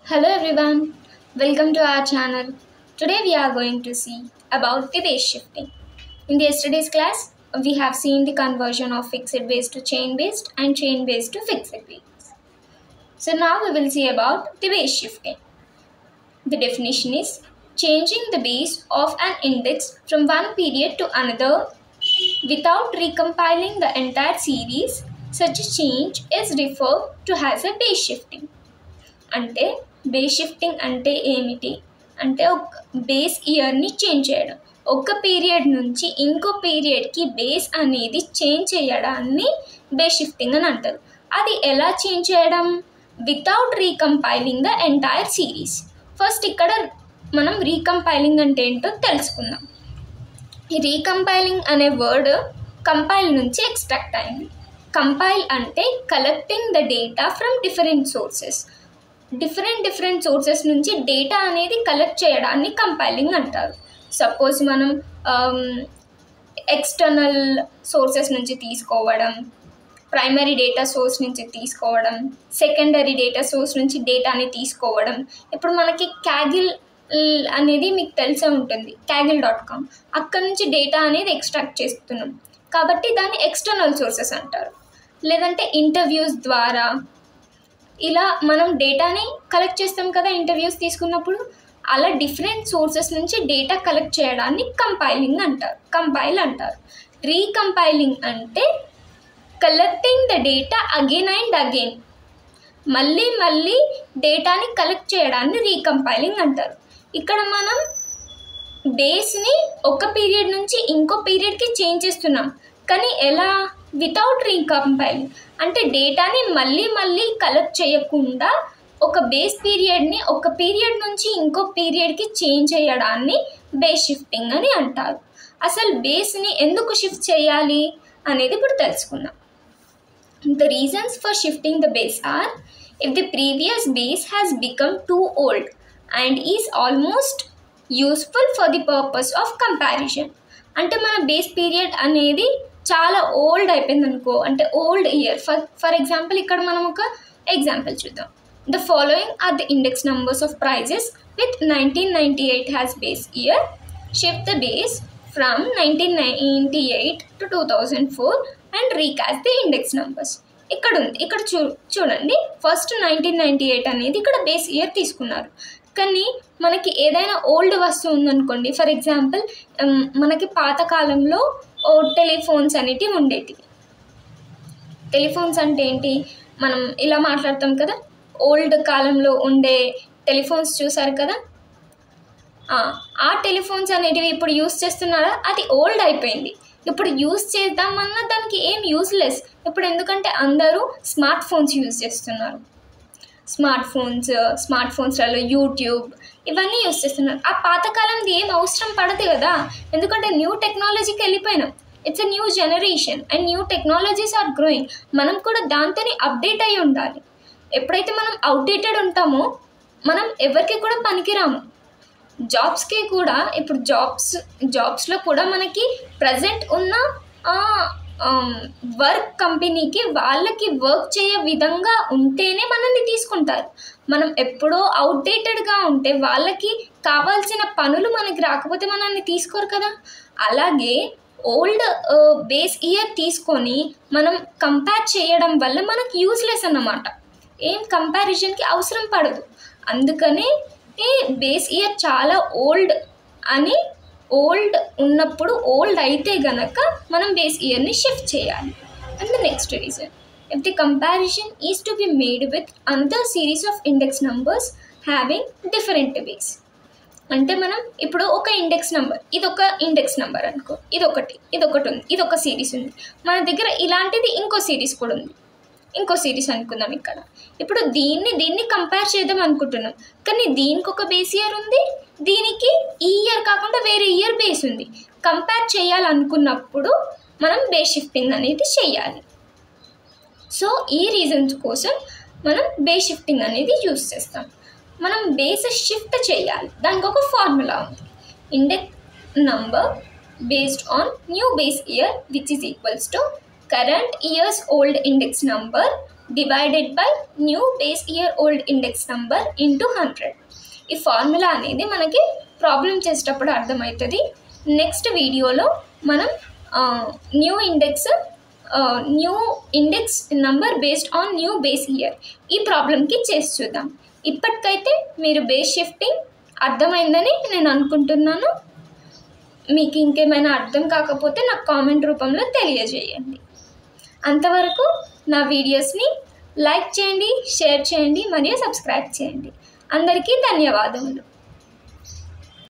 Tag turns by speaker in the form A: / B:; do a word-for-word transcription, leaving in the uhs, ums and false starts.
A: Hello everyone, welcome to our channel. Today we are going to see about the base shifting. In the yesterday's class, we have seen the conversion of fixed base to chain based and chain based to fixed base. So now we will see about the base shifting. The definition is changing the base of an index from one period to another without recompiling the entire series. Such a change is referred to as a base shifting. అంటే base shifting అంటే ఏమిటి అంటే ఒక base ఇయర్ని change చేయడం, ఒక period నుంచి ఇంకో పీరియడ్కి బేస్ అనేది చేంజ్ చేయడాన్ని బేస్ షిఫ్టింగ్ అని అంటారు. అది ఎలా చేంజ్ చేయడం? Without recompiling the entire series. First ఇక్కడ మనం రీకంపైలింగ్ అంటే ఏంటో తెలుసుకుందాం. ఈ రీకంపైలింగ్ అనే వర్డ్ కంపైల్ నుంచి ఎక్స్ట్రాక్ట్ అయింది. కంపైల్ అంటే collecting the data from different sources. Different different sources నుంచి డేటా అనేది కలెక్ట్ చేయడాన్ని కంపైలింగ్ అంటారు. సపోజ్ మనం ఎక్స్టర్నల్ సోర్సెస్ నుంచి తీసుకోవడం, ప్రైమరీ డేటా సోర్స్ నుంచి తీసుకోవడం, సెకండరీ డేటా సోర్స్ నుంచి డేటాని తీసుకోవడం. ఇప్పుడు మనకి క్యాగిల్ అనేది మీకు తెలిసే ఉంటుంది, క్యాగిల్ డాట్ కామ్, అక్కడ నుంచి డేటా అనేది ఎక్స్ట్రాక్ట్ చేస్తున్నాం కాబట్టి దాన్ని ఎక్స్టర్నల్ సోర్సెస్ అంటారు. లేదంటే ఇంటర్వ్యూస్ ద్వారా ఇలా మనం డేటాని కలెక్ట్ చేస్తాం కదా ఇంటర్వ్యూస్ తీసుకున్నప్పుడు. అలా డిఫరెంట్ సోర్సెస్ నుంచి డేటా కలెక్ట్ చేయడాన్ని కంపైలింగ్ అంటారు, కంపైల్ అంటారు. రీకంపైలింగ్ అంటే collecting the data again and again, మళ్ళీ మళ్ళీ డేటాని కలెక్ట్ చేయడాన్ని రీకంపైలింగ్ అంటారు. ఇక్కడ మనం బేస్ని ఒక పీరియడ్ నుంచి ఇంకో పీరియడ్కి చేంజ్ చేస్తున్నాం, కానీ ఎలా? వితౌట్ రీకంపైలింగ్ అంటే డేటాని మళ్ళీ మళ్ళీ కలెక్ట్ చేయకుండా ఒక బేస్ పీరియడ్ని ఒక పీరియడ్ నుంచి ఇంకో పీరియడ్కి చేంజ్ చేయడాన్ని బేస్ షిఫ్టింగ్ అని అంటారు. అసలు బేస్ని ఎందుకు షిఫ్ట్ చేయాలి అనేది ఇప్పుడు తెలుసుకుందాం. The reasons for shifting the base are if the previous base has become too old and is almost useful for the purpose of comparison. అంటే మన బేస్ పీరియడ్ అనేది చాలా ఓల్డ్ అయిపోయింది అనుకో, అంటే old year. For for example ఇక్కడ మనం ఒక ఎగ్జాంపుల్ చూద్దాం. The following are the index numbers of prices with nineteen ninety eight has base year. Shift the base from nineteen ninety eight to two thousand four and recast the index numbers. ఇక్కడ ఉంది, ఇక్కడ చూ చూడండి first nineteen ninety eight అనేది ఇక్కడ base year తీసుకున్నారు. కానీ మనకి ఏదైనా ఓల్డ్ వస్తువు ఉందనుకోండి, ఫర్ ఎగ్జాంపుల్ మనకి పాతకాలంలో ఓ టెలిఫోన్స్ అనేటివి ఉండేటివి. టెలిఫోన్స్ అంటే ఏంటి? మనం ఇలా మాట్లాడతాం కదా, ఓల్డ్ కాలంలో ఉండే టెలిఫోన్స్ చూసారు కదా, ఆ టెలిఫోన్స్ అనేటివి ఇప్పుడు యూస్ చేస్తున్నారా? అది ఓల్డ్ అయిపోయింది. ఇప్పుడు యూస్ చేద్దామన్నా దానికి ఏం యూస్లెస్ ఇప్పుడు, ఎందుకంటే అందరూ స్మార్ట్ ఫోన్స్ యూజ్ చేస్తున్నారు. స్మార్ట్ ఫోన్స్ స్మార్ట్ ఫోన్స్లలో యూట్యూబ్ ఇవన్నీ యూస్ చేస్తున్నారు. ఆ పాతకాలంది ఏం అవసరం పడదు కదా, ఎందుకంటే న్యూ టెక్నాలజీకి వెళ్ళిపోయినాం. It's a new generation and new technologies are growing. మనం కూడా దాంతోనే అప్డేట్ అయ్యి ఉండాలి. ఎప్పుడైతే మనం అవుట్డేటెడ్ ఉంటామో మనం ఎవరికి కూడా పనికిరాము. జాబ్స్కి కూడా ఇప్పుడు జాబ్స్ జాబ్స్లో కూడా మనకి ప్రజెంట్ ఉన్న వర్క్ కంపెనీకి వాళ్ళకి వర్క్ చేయ విధంగా ఉంటేనే మనల్ని తీసుకుంటారు. మనం ఎప్పుడో అవుట్డేటెడ్గా ఉంటే వాళ్ళకి కావాల్సిన పనులు మనకి రాకపోతే మనల్ని తీసుకోరు కదా. అలాగే ఓల్డ్ బేస్ ఇయర్ తీసుకొని మనం కంపేర్ చేయడం వల్ల మనకి యూస్లెస్ అన్నమాట, ఏం కంపారిజన్కి అవసరం పడదు. అందుకనే బేస్ ఇయర్ చాలా ఓల్డ్ అని, ఓల్డ్ ఉన్నప్పుడు ఓల్డ్ అయితే గనక మనం బేస్ ఇయర్ని షిఫ్ట్ చేయాలి. And the next reason, if the comparison is to be made with another series of index numbers having different base. అంటే మనం ఇప్పుడు ఒక ఇండెక్స్ నెంబర్, ఇది ఒక ఇండెక్స్ నెంబర్ అనుకో, ఇది ఒకటి ఇది ఒకటి ఉంది, ఇది ఒక సిరీస్ ఉంది. మన దగ్గర ఇలాంటిది ఇంకో సిరీస్ కూడా ఉంది, ఇంకో సిరీస్ అనుకుందాం ఇక్కడ. ఇప్పుడు దీన్ని దీన్ని కంపేర్ చేద్దాం అనుకుంటున్నాం, కానీ దీనికి ఒక బేస్ ఇయర్ ఉంది, దీనికి ఈ ఇయర్ కాకుండా వేరే ఇయర్ బేస్ ఉంది. కంపేర్ చేయాలనుకున్నప్పుడు మనం బేస్ షిఫ్టింగ్ అనేది చేయాలి. సో ఈ రీజన్స్ కోసం మనం బేస్ షిఫ్టింగ్ అనేది యూస్ చేస్తాం. మనం బేస్ షిఫ్ట్ చేయాలి, దానికి ఒక ఫార్ములా ఉంది. Index number based on new base year which is equals to current year's old index number divided by new base year old index number into hundred. ఈ formula అనేది మనకి problem చేసేటప్పుడు అర్థమవుతుంది. Next వీడియోలో మనం new index new index number based on new base year ఈ ప్రాబ్లంకి చేసి చూద్దాం. ఇప్పటికైతే మీరు బేస్ షిఫ్టింగ్ అర్థమైందని నేను అనుకుంటున్నాను. మీకు ఇంకేమైనా అర్థం కాకపోతే నాకు కామెంట్ రూపంలో తెలియజేయండి. అంతవరకు నా వీడియోస్ని లైక్ చేయండి, షేర్ చేయండి మరియు సబ్స్క్రైబ్ చేయండి. అందరికీ ధన్యవాదములు.